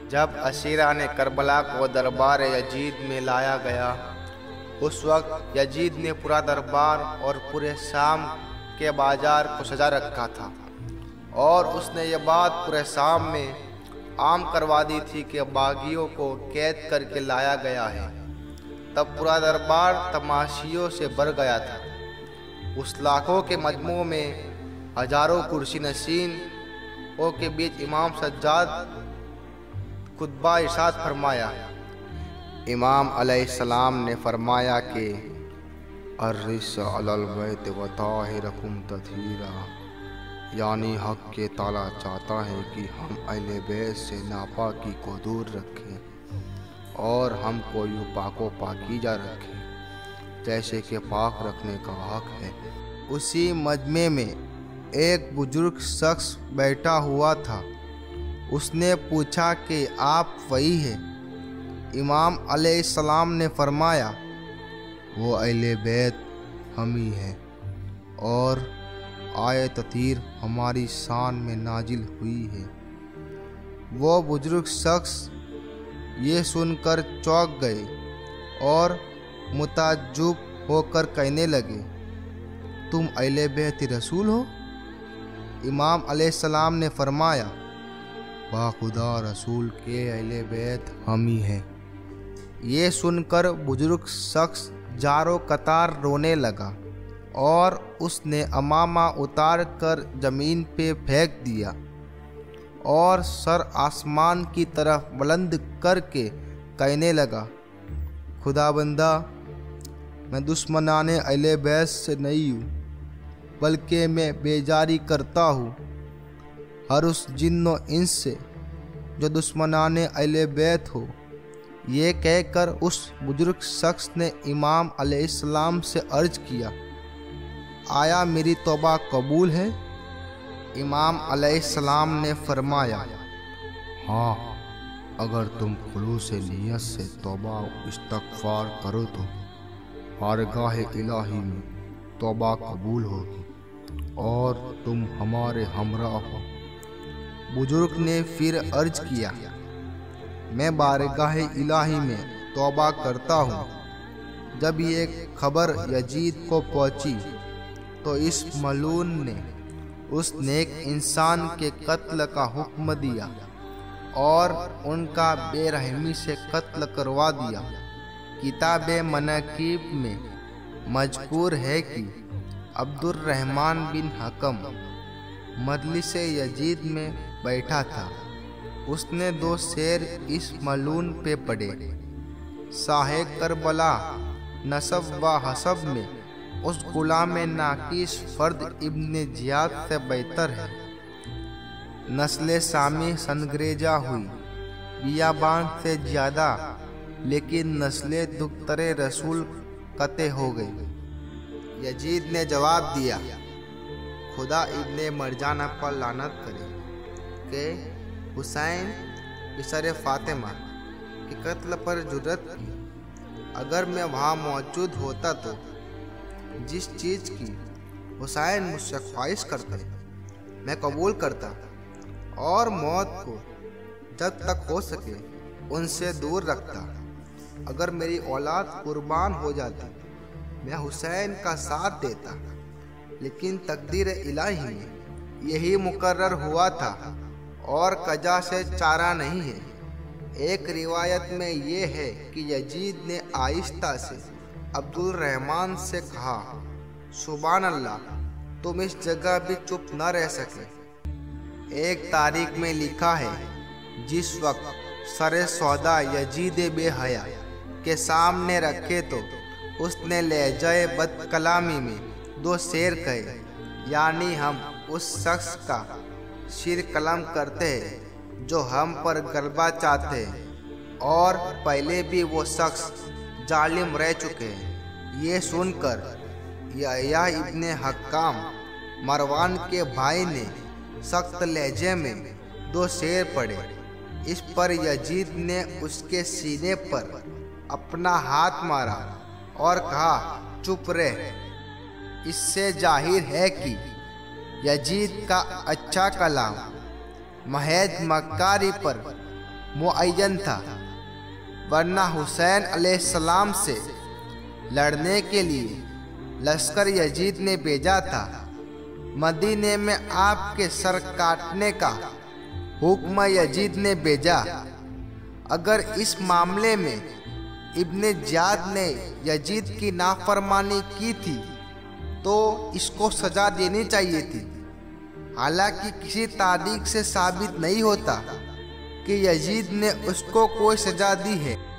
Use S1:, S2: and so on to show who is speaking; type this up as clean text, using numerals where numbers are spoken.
S1: जब असीरा ने करबला को दरबार यजीद में लाया गया, उस वक्त यजीद ने पूरा दरबार और पूरे शाम के बाजार को सजा रखा था और उसने ये बात पूरे शाम में आम करवा दी थी कि बागियों को कैद करके लाया गया है। तब पूरा दरबार तमाशियों से भर गया था। उस लाखों के मजमू में हजारों कुर्सी नशीनों के बीच इमाम सज्जाद खुतबा इरशाद फरमाया। इमाम अलैहिस्सलाम ने फरमाया कि अर्रिस अलल बैत व ताहिरकुम तथहीरा, यानी हक के ताला चाहता है कि हम अहले बैत से नापाकी को दूर रखें और हमको यूँ पाको पाकीज़ा रखें जैसे कि पाक रखने का हक है। उसी मजमे में एक बुजुर्ग शख्स बैठा हुआ था। उसने पूछा कि आप वही हैं? इमाम अलैहिस्सलाम ने फरमाया, वो अहले बैत हम ही हैं और आयत तीर हमारी शान में नाजिल हुई है। वो बुजुर्ग शख्स ये सुनकर चौंक गए और मुताज्जुब होकर कहने लगे, तुम अहले बैत रसूल हो? इमाम अलैहिस्सलाम ने फरमाया, बाखुदा रसूल के अहले बैत हम ही हैं। ये सुनकर बुजुर्ग शख्स जारो कतार रोने लगा और उसने अमामा उतार कर ज़मीन पे फेंक दिया और सर आसमान की तरफ बुलंद करके कहने लगा, खुदाबंदा, मैं दुश्मनाने अहले बैत से नहीं हूँ, बल्कि मैं बेजारी करता हूँ हर उस जिन्नो इंस से जो दुश्मनाने अहले बैत हो। ये कहकर उस बुजुर्ग शख्स ने इमाम अलैहिस्सलाम से अर्ज किया, आया मेरी तौबा कबूल है? इमाम अलैहिस्सलाम ने फरमाया, हाँ, अगर तुम खुलूस नियत से तौबा इस्तग़फ़ार करो तो बारगाह इलाही में तौबा कबूल होगी और तुम हमारे हमरा हो। बुजुर्ग ने फिर अर्ज किया, मैं बारगाह इलाही में तौबा करता हूँ। जब ये खबर यजीद को पहुँची तो इस मलून ने उस नेक इंसान के कत्ल का हुक्म दिया और उनका बेरहमी से कत्ल करवा दिया। किताब मनाकिब में मज़कूर है कि अब्दुर्रहमान बिन हकम मजलिस यजीद में बैठा था। उसने 2 शेर इस मलून पे पढ़े, साहे करबला नसब व हसब में उस गुलाम नाकिस फर्द इब्ने जियाद से बेहतर है। नस्ल सामी संगरेजा हुई बियाबान से ज़्यादा, लेकिन नस्ल दुख्तरे रसूल कते हो गई। यजीद ने जवाब दिया, खुदा इब्ने मरजाना पर लानत करे कि हुसैन बिसर फातिमा के कत्ल पर जुर्रत की। अगर मैं वहाँ मौजूद होता तो जिस चीज़ की हुसैन मुझसे ख्वाहिश करते मैं कबूल करता और मौत को जब तक हो सके उनसे दूर रखता। अगर मेरी औलाद कुर्बान हो जाती मैं हुसैन का साथ देता, लेकिन तकदीर इलाही में यही मुकर्रर हुआ था और कजा से चारा नहीं है। एक रिवायत में ये है कि यजीद ने आहिस्ता से अब्दुर्रहमान से कहा, सुभान अल्लाह, तुम इस जगह भी चुप न रह सके। एक तारीख में लिखा है, जिस वक्त सरे सौदा यजीद बेहया के सामने रखे तो उसने लहजाए बदकलामी में 2 शेर कहे, यानी हम उस शख्स का सिर कलम करते हैं जो हम पर गलबा चाहते हैं और पहले भी वो शख्स जालिम रह चुके हैं। ये सुनकर यहया इब्ने हक्काम मरवान के भाई ने सख्त लहजे में 2 शेर पढ़े। इस पर यजीद ने उसके सीने पर अपना हाथ मारा और कहा, चुप रहे। इससे जाहिर है कि यजीद का अच्छा कलाम महज मक्कारी पर मुअय्यन था, वरना हुसैन अलैहिस्सलाम से लड़ने के लिए लश्कर यजीद ने भेजा था। मदीने में आपके सर काटने का हुक्म यजीद ने भेजा। अगर इस मामले में इब्ने ज़ियाद ने यजीद की नाफरमानी की थी तो इसको सजा देनी चाहिए थी। हालांकि किसी तारीख से साबित नहीं होता कि यजीद ने उसको कोई सजा दी है।